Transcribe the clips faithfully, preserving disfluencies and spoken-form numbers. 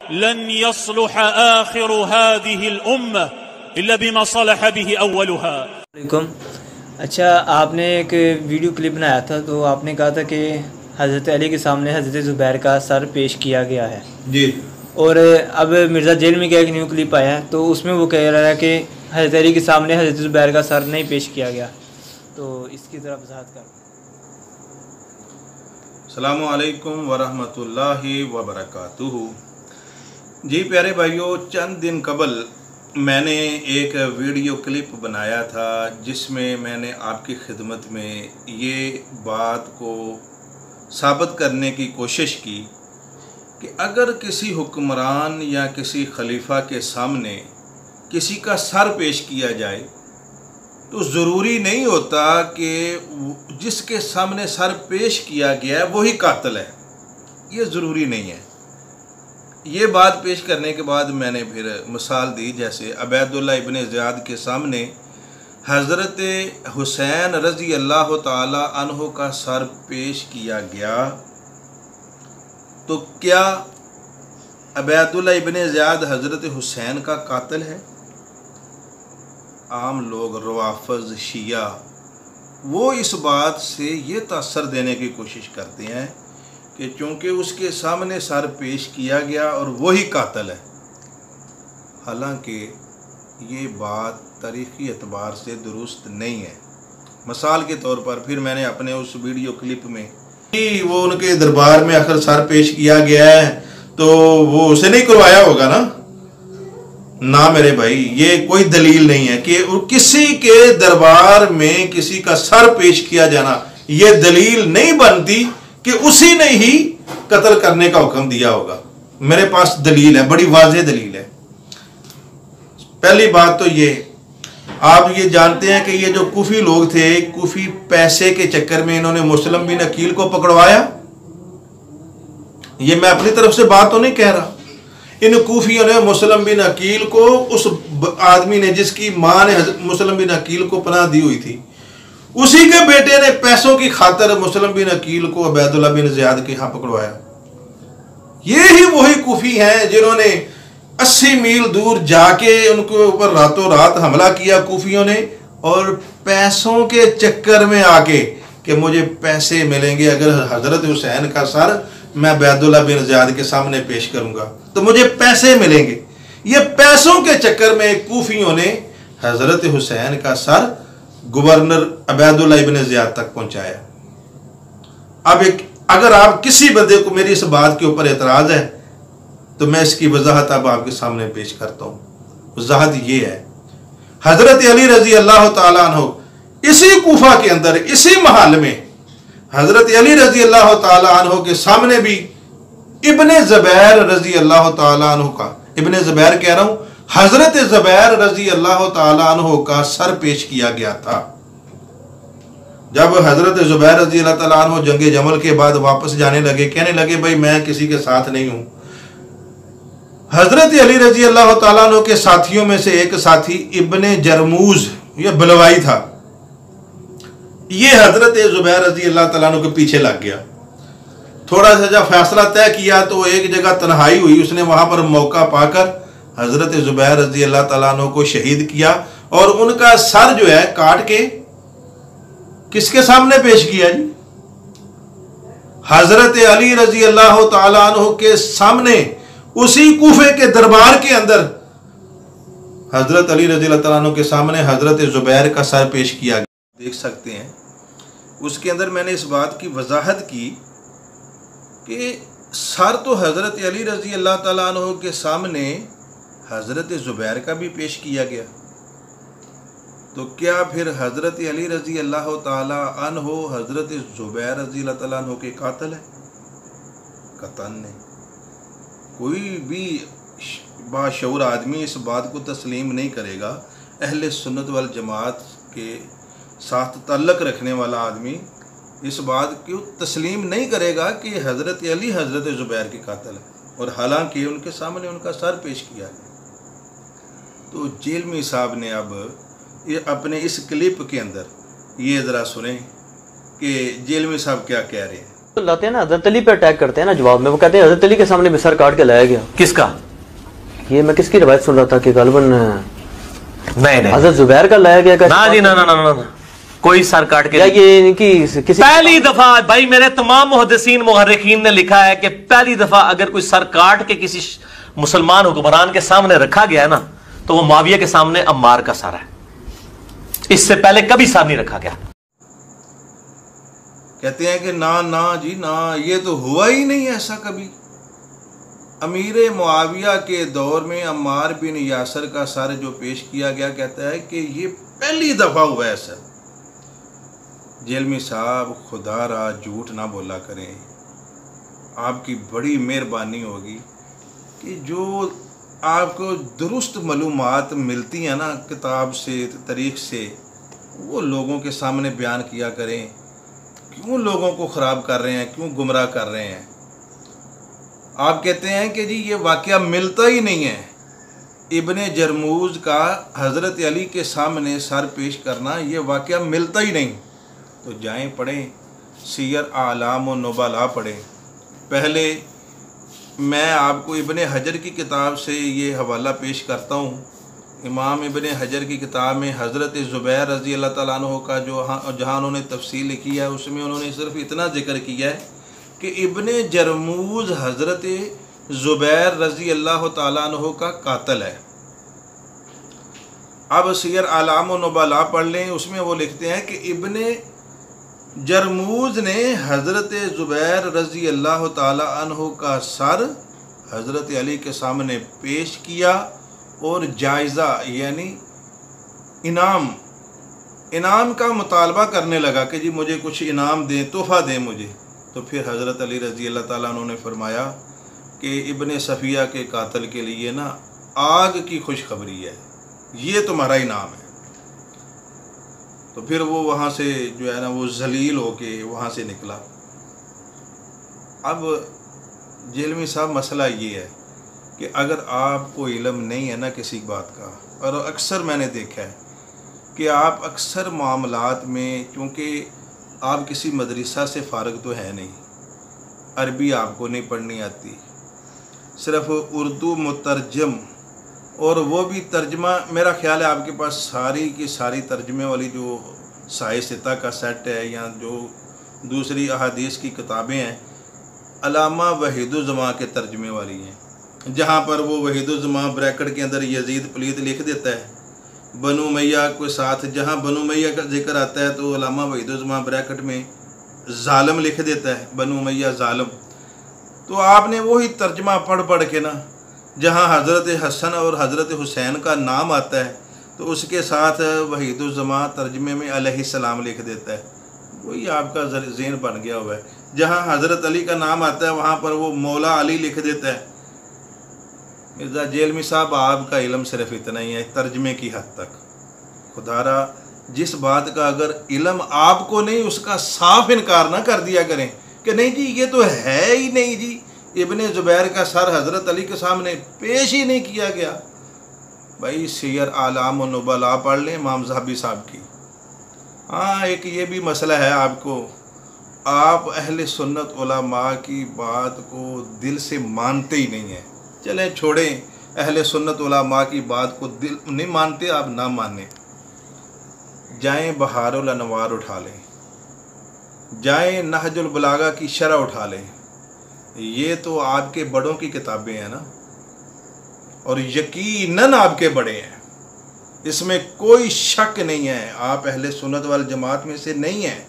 लन यसलुह आखिरु हादिहिल उम्मह इल्ला बिमा सलह बिही अव्वलुहा। अच्छा, आपने एक वीडियो क्लिप बनाया था तो आपने कहा था कि हज़रत अली के सामने हज़रत ज़ुबैर का सर पेश किया गया है जी। और अब मिर्ज़ा जेल में क्या एक न्यू क्लिप आया है तो उसमें वो कह रहा है कि हज़रत अली के सामने हज़रत ज़ुबैर का सर नहीं पेश किया गया, तो इसकी तरफ वज़ाहत कर। अस्सलामु अलैकुम वरहमतुल्लाहि वबरकातुहू। जी प्यारे भाइयों, चंद दिन कबल मैंने एक वीडियो क्लिप बनाया था जिसमें मैंने आपकी खिदमत में ये बात को साबित करने की कोशिश की कि अगर किसी हुक्मरान या किसी खलीफा के सामने किसी का सर पेश किया जाए तो ज़रूरी नहीं होता कि जिसके सामने सर पेश किया गया है वही कातिल है, ये ज़रूरी नहीं है। ये बात पेश करने के बाद मैंने फिर मिसाल दी, जैसे अबैदुल्लाह इब्ने ज़ियाद के सामने हज़रत हुसैन रज़ी अल्लाह ताला अन्हु का सर पेश किया गया तो क्या अबैदुल्लाह इब्ने ज़ियाद हज़रत हुसैन का कातिल है? आम लोग रवाफ़िज़ शिया वो इस बात से ये तासर देने की कोशिश करते हैं कि चूँकि उसके सामने सर पेश किया गया और वही कातिल है, हालांकि ये बात तारीख़ी एतबार से दुरुस्त नहीं है। मिसाल के तौर पर फिर मैंने अपने उस वीडियो क्लिप में वो उनके दरबार में आखिर सर पेश किया गया है तो वो उसे नहीं करवाया होगा ना ना मेरे भाई, ये कोई दलील नहीं है कि किसी के दरबार में किसी का सर पेश किया जाना ये दलील नहीं बनती कि उसी ने ही कत्ल करने का हुक्म दिया होगा। मेरे पास दलील है, बड़ी वाज़ेह दलील है। पहली बात तो ये, आप ये जानते हैं कि ये जो कूफी लोग थे, कूफी पैसे के चक्कर में इन्होंने मुस्लिम बिन अकील को पकड़वाया। ये मैं अपनी तरफ से बात तो नहीं कह रहा, इन कूफियों ने मुस्लिम बिन अकील को, उस आदमी ने जिसकी माँ ने मुस्लिम बिन अकील को पनाह दी हुई थी, उसी के बेटे ने पैसों की खातर मुस्लिम बिन अकील को अबैदुल्लाह बिन ज़ियाद के यहाँ पकड़वाया। ये ही वही कूफी हैं जिन्होंने अस्सी मील दूर जाके उनके ऊपर रातों रात हमला किया कूफियों ने, और पैसों के चक्कर में आके कि मुझे पैसे मिलेंगे अगर हजरत हुसैन का सर मैं अबैदुल्लाह बिन ज़ियाद के सामने पेश करूंगा तो मुझे पैसे मिलेंगे। ये पैसों के चक्कर में कूफियों ने हजरत हुसैन का सर गवर्नर अबैदुल्लाह इब्ने ज़ियाद तक पहुंचाया। अब एक अगर आप किसी बंदे को मेरी इस बात के ऊपर एतराज है तो मैं इसकी वजाहत अब आपके सामने पेश करता हूँ। वजाहत ये है, हजरत अली रजी अल्लाह ताला अन्हु इसी कूफा के अंदर, इसी महल में हजरत अली रजी अल्लाह ताला अन्हु के सामने भी इब्ने ज़ुबैर रजी अल्लाह ताला अन्हु का, इब्ने ज़ुबैर कह रहा हूँ, हजरत ज़ुबैर रजी अल्लाह ताला अन्हु का सर पेश किया गया था। जब हजरत ज़ुबैर रजी अल्लाह ताला अन्हु जंगे जमल के बाद वापस जाने लगे, कहने लगे भाई मैं किसी के साथ नहीं हूं। हजरत अली रजी अल्लाह ताला अन्हु के साथियों में से एक साथी इब्ने जरमूज, ये बलवाई था, ये हजरत ज़ुबैर रजी अल्लाह ताला अन्हु के पीछे लग गया। थोड़ा सा जब फैसला तय किया तो एक जगह तन्हाई हुई, उसने वहां पर मौका पाकर हजरत ज़ुबैर रजी अल्लाह ताला अन्हु को शहीद किया और उनका सर जो है काट के किसके सामने पेश किया जी? हजरत अली रजी अल्लाह ताला अन्हु के सामने, उसी कूफे के दरबार के अंदर हजरत अली रजी अल्लाह ताला अन्हु के सामने हजरत ज़ुबैर का सर पेश किया गया। देख सकते हैं उसके अंदर मैंने इस बात की वजाहत की कि सर तो हजरत अली रजी अल्लाह ताला अन्हु के सामने हजरत ज़ुबैर का भी पेश किया गया, तो क्या फिर हजरत अली रजी अल्लाह ताला अन्हु हजरत ज़ुबैर रजी अल्लाह ताला अन्हु के कातिल है? कतन नहीं। कोई भी बाशऊर आदमी इस बात को तस्लीम नहीं करेगा, अहले सुन्नत वल जमात के साथ तल्लक रखने वाला आदमी इस बात को तस्लीम नहीं करेगा कि हजरत अली हजरत ज़ुबैर के कातिल है, और हालांकि उनके सामने उनका सर पेश किया गया। तो जेलमी साहब ने अब ये अपने इस क्लिप के अंदर ये ज़रा सुने कि जेलमी साहब क्या कह रहे हैं। तो लाते हैं ना, हजरत अली पे अटैक करते हैं ना जवाब में, वो कहते हैं हजरत अली के सामने भी सर काट के लाया गया। किसका? ये मैं किसकी रवायत सुन रहा था कि गालिबन नहीं नहीं हजरत जुबैर का लाया गया। ना जी ना ना ना ना, ना। कोई सर काट के, या ये इनकी किसी पहली दफा भाई मेरे तमाम मुहद्दिसीन मुहर्रिखीन ने लिखा है कि पहली दफा अगर कोई सर काट के किसी मुसलमान हुक्मरान के सामने रखा गया है ना, तो वो मुआविया के सामने अम्मार का सर है। इससे पहले कभी सर नहीं रखा गया। कहते हैं कि ना ना जी ना, ये तो हुआ ही नहीं ऐसा कभी। अमीर मुआविया के दौर में अम्मार बिन यासर का सर जो पेश किया गया, कहता है कि ये पहली दफा हुआ है सर। जेलमी साहब खुदा रा झूठ ना बोला करें, आपकी बड़ी मेहरबानी होगी कि जो आपको दुरुस्त मालूमात मिलती हैं ना किताब से तरीक़ से, वो लोगों के सामने बयान किया करें। क्यों लोगों को ख़राब कर रहे हैं, क्यों गुमराह कर रहे हैं। आप कहते हैं कि जी ये वाक़या मिलता ही नहीं है, इब्ने जरमूज़ का हज़रत अली के सामने सर पेश करना, ये वाक़या मिलता ही नहीं। तो जाएं पढ़ें सीयर आलाम व नुबला पढ़ें। पहले मैं आपको इब्ने हजर की किताब से ये हवाला पेश करता हूँ। इमाम इब्ने हजर की किताब में हज़रत ज़ुबैर रज़ी अल्लाह तआला अन्हु का जो जहाँ उन्होंने तफसील लिखी है, उसमें उन्होंने सिर्फ इतना जिक्र किया है कि इब्ने जरमूज़ हज़रत ज़ुबैर रज़ी अल्लाह तआला अन्हु का कातिल है। अब सीयर आलाम व नुबला पढ़ लें, उसमें वो लिखते हैं कि इब्ने जरमूज़ ने हज़रत ज़ुबैर रज़ी अल्लाह तआला अन्हु का सर हज़रत अली के सामने पेश किया और जायज़ा यानी इनाम इनाम का मुतालबा करने लगा कि जी मुझे कुछ इनाम दें, तोहफ़ा दें मुझे। तो फिर हज़रत अली रज़ी अल्लाह तआला अन्हु ने फरमाया कि इब्ने सफ़िया के कातिल के लिए ना आग की खुशखबरी है, ये तुम्हारा इनाम है। तो फिर वो वहाँ से जो है ना वो जलील होके वहाँ से निकला। अब जेलमी साहब मसला ये है कि अगर आपको इल्म नहीं है ना किसी बात का, और अक्सर मैंने देखा है कि आप अक्सर मामलात में, क्योंकि आप किसी मदरसा से फ़ारिग तो है नहीं, अरबी आपको नहीं पढ़नी आती, सिर्फ उर्दू मुतरजम, और वो भी तर्जमा मेरा ख्याल है आपके पास सारी की सारी तर्जमे वाली जो साए सिता का सेट है या जो दूसरी अहादीस की किताबें हैं, अलामा वहीदुज़्ज़मा के तर्जमे वाली हैं, जहाँ पर वो वहीदुज़्ज़मा ब्रैकेट के अंदर यजीद पलीत लिख देता है, बनु मैया के साथ जहाँ बनु मैया का जिक्र आता है तो अलामा वहीदुज़्ज़मा ब्रैकेट में ज़ालिम लिख देता है, बनु मैया ज़ालिम। तो आपने वही तर्जमा पढ़ पढ़ के ना, जहाँ हज़रत हसन और हज़रत हुसैन का नाम आता है तो उसके साथ वहीदुज़्ज़मा तर्जमे में अलैहिस्सलाम लिख देता है, वही आपका ज़हन बन गया हुआ है। जहाँ हज़रत अली का नाम आता है वहाँ पर वो मौला अली लिख देता है। मिर्ज़ा जेलमी साहब आपका इल्म सिर्फ इतना ही है, तर्जमे की हद तक। खुदारा जिस बात का अगर इल्म आपको नहीं, उसका साफ इनकार ना कर दिया करें कि नहीं जी ये तो है ही नहीं जी, इब्ने ज़ुबैर का सर हज़रत अली के सामने पेश ही नहीं किया गया। भाई सीयर आलाम व नुबला पढ़ लें इमाम ज़हबी साहब की। हाँ एक ये भी मसला है आपको, आप अहले सुन्नत उलमा की बात को दिल से मानते ही नहीं हैं। चलें छोड़ें, अहले सुन्नत उलमा की बात को दिल नहीं मानते, आप ना माने। जाएं बहारुल अनवार उठा लें, जाएं नहजुल बलागा की शरह उठा लें, ये तो आपके बड़ों की किताबें हैं ना, और यकीनन आपके बड़े हैं, इसमें कोई शक नहीं है। आप अहले सुन्नत वाल जमात में से नहीं हैं,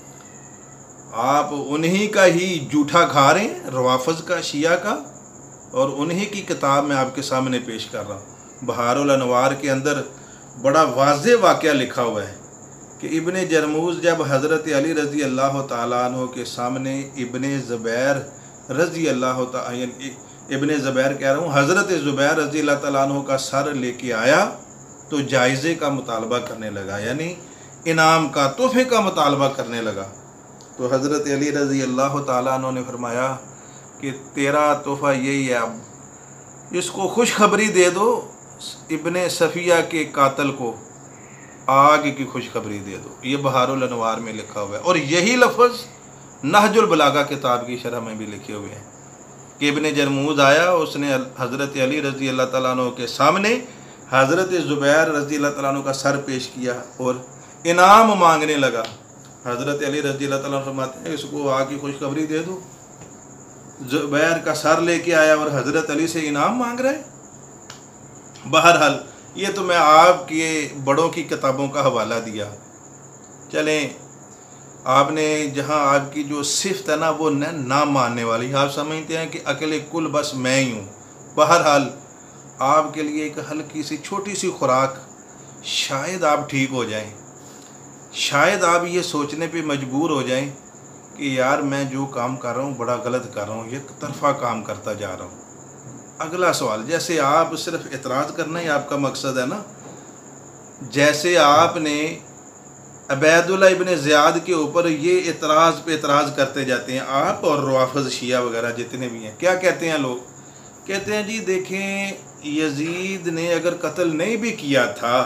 आप उन्हीं का ही जूठा खा रहे हैं, रवाफ़िज़ का, शिया का, और उन्हीं की किताब में आपके सामने पेश कर रहा हूँ। बहारुल अनवार के अंदर बड़ा वाज़ेह वाक़या लिखा हुआ है कि इब्ने जरमूज़ जब हज़रत अली रज़ी अल्लाह तआला अन्हु के सामने इब्ने ज़ुबैर रज़ी अल्लाह तआला इब्ने ज़ुबैर कह रहा हूँ हज़रत ज़ुबैर रज़ी अल्लाह तआला अन्हु का सर लेके आया तो जायज़े का मुतालबा करने लगा, यानी इनाम का, तोहफे का मुतालबा करने लगा। तो हज़रत अली रज़ी अल्लाह तआला अन्हु ने फरमाया कि तेरा तोहफ़ा यही है, अब इसको खुशखबरी दे दो, इब्ने सफ़िया के कातिल को आग की खुशखबरी दे दो। ये बहारुल अनवार में लिखा हुआ है, और यही लफ्ज़ नहजुल बलागा किताब की शरह में भी लिखे हुए हैं कि इब्ने जरमूज आया, उसने हज़रत अली रज़ी अल्लाह तआला अन्हु के सामने हज़रत ज़ुबैर रज़ी अल्लाह तआला अन्हु का सर पेश किया और इनाम मांगने लगा। हज़रत अली रज़ी अल्लाह तआला अन्हु फरमाते हैं इसको आके खुशखबरी दे दो, ज़ुबैर का सर लेके आया और हज़रत अली से इनाम मांग रहा है। बहरहाल ये तो मैं आपके बड़ों की किताबों का हवाला दिया। चलें, आपने जहाँ आपकी जो सिफ्त है ना वो न ना मानने वाली, आप समझते हैं कि अकेले कुल बस मैं ही हूँ। बहरहाल आपके लिए एक हल्की सी छोटी सी खुराक, शायद आप ठीक हो जाएं, शायद आप ये सोचने पे मजबूर हो जाएं कि यार मैं जो काम कर रहा हूँ बड़ा गलत कर रहा हूँ, एक तरफा काम करता जा रहा हूँ। अगला सवाल, जैसे आप सिर्फ एतराज़ करना ही आपका मकसद है ना, जैसे आपने अबैदुल्लाह इब्ने ज़ियाद के ऊपर ये एतराज़ पे एतराज़ करते जाते हैं आप और रवाफ़िज़ शिया वगैरह जितने भी हैं, क्या कहते हैं लोग? कहते हैं जी देखें यजीद ने अगर कत्ल नहीं भी किया था,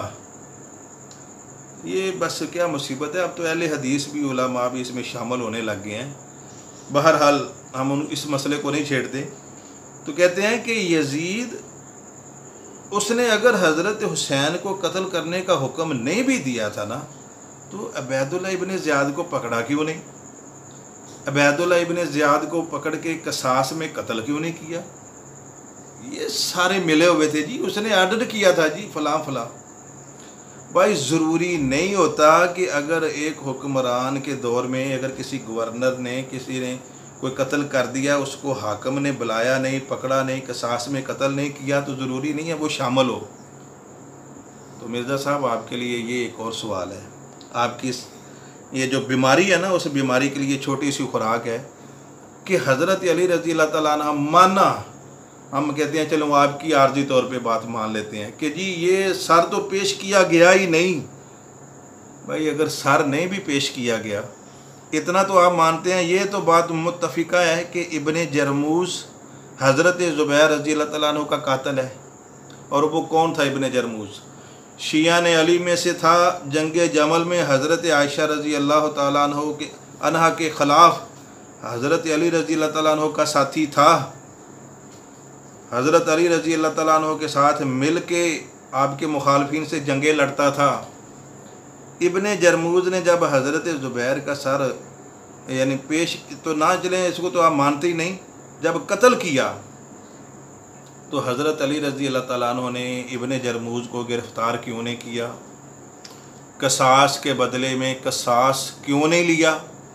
ये बस क्या मुसीबत है, अब तो अहले हदीस भी उलमा भी इसमें शामिल होने लग गए हैं। बहरहाल हम उन इस मसले को नहीं छेड़ते। तो कहते हैं कि यजीद उसने अगर हज़रत हुसैन को कत्ल करने का हुक्म नहीं भी दिया था ना, तो अबैदुल्लाह इब्ने ज़ियाद को पकड़ा क्यों नहीं? अबैदुल्लाह इब्ने ज़ियाद को पकड़ के कसास में कत्ल क्यों नहीं किया? ये सारे मिले हुए थे जी, उसने आर्डर किया था जी फलां फलां। भाई ज़रूरी नहीं होता कि अगर एक हुक्मरान के दौर में अगर किसी गवर्नर ने किसी ने कोई कत्ल कर दिया, उसको हाकम ने बुलाया नहीं, पकड़ा नहीं, कसास में कत्ल नहीं किया, तो ज़रूरी नहीं है वो शामिल हो। तो मिर्ज़ा साहब आपके लिए ये एक और सवाल है, आपकी ये जो बीमारी है ना, उस बीमारी के लिए छोटी सी खुराक है कि हज़रत अली रज़ी अल्लाह तआला अन्हु माना, हम कहते हैं चलो आपकी आर्जी तौर पे बात मान लेते हैं कि जी ये सर तो पेश किया गया ही नहीं। भाई अगर सर नहीं भी पेश किया गया, इतना तो आप मानते हैं, ये तो बात मुत्तफ़िका है कि इब्ने जरमूज़ हज़रत ज़ुबैर रज़ी अल्लाह तआला अन्हु का कातिल है। और वो कौन था इब्ने जरमूज़? शिया ने अली में से था। जंग जमल में हज़रत आयशा रज़ी अल्लाह तआला अन्हा के अन्हा के ख़िलाफ़ हज़रत अली रज़ी अल्लाह तआला अन्हु का साथी था। हज़रत अली रज़ी अल्लाह तआला अन्हु के साथ मिल के आपके मुखालफिन से जंगें लड़ता था। इब्ने जरमूज़ ने जब हज़रत ज़ुबैर का सर यानी पेश तो ना चलें, इसको तो आप मानते ही नहीं, जब कत्ल किया तो हज़रत अली रज़ी अल्लाह तआला अन्हु ने इब्ने जरमूज़ को गिरफ़्तार क्यों नहीं किया? कसास के बदले में कसास क्यों नहीं लिया?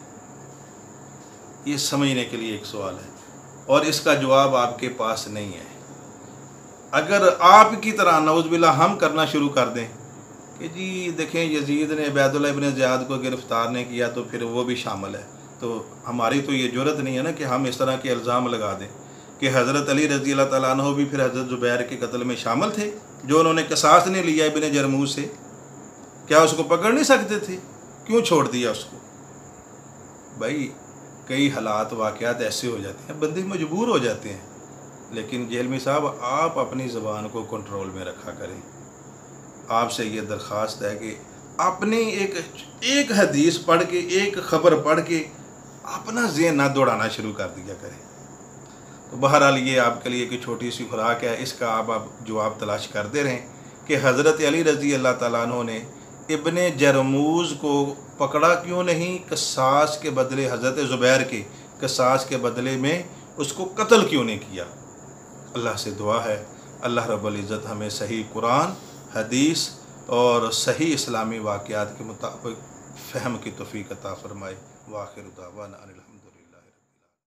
ये समझने के लिए एक सवाल है और इसका जवाब आपके पास नहीं है। अगर आपकी तरह नऊज़ुबिल्लाह हम करना शुरू कर दें कि जी देखें यजीद ने अबैदुल्लाह इब्ने ज़ियाद को गिरफ़्तार नहीं किया तो फिर वो भी शामिल है, तो हमारी तो ये जुर्रत नहीं है ना कि हम इस तरह के इल्ज़ाम लगा दें कि हज़रत अली रज़ी अल्लाह तआला अन्हु भी फिर हज़रत ज़ुबैर के कत्ल में शामिल थे, जो उन्होंने कसास नहीं लिया इब्ने जरमूज़ से। क्या उसको पकड़ नहीं सकते थे? क्यों छोड़ दिया उसको? भाई कई हालात वाक़यात ऐसे हो जाते हैं, बंदे मजबूर हो जाते हैं। लेकिन जेलमी साहब आप अपनी ज़बान को कंट्रोल में रखा करें। आपसे ये दरख्वास्त है कि अपनी एक एक हदीस पढ़ के, एक ख़बर पढ़ के अपना ज़हन ना दौड़ाना शुरू कर दिया करें। तो बहरहाल ये आपके लिए एक छोटी सी खुराक है, इसका आप आप जवाब तलाश करते रहें कि हज़रत अली रज़ी अल्लाह तआला अन्हु ने इब्ने जरमूज़ को पकड़ा क्यों नहीं? कसास के बदले हज़रत ज़ुबैर के कसास के बदले में उसको कत्ल क्यों नहीं किया? अल्लाह से दुआ है अल्लाह रब्बुल इज़्ज़त हमें सही कुरान, हदीस और सही इस्लामी वाक़यात के मुताबिक फ़हम की तौफ़ीक़ अता फ़रमाए। व आख़िर दावाना अनिल हम्दुलिल्लाह।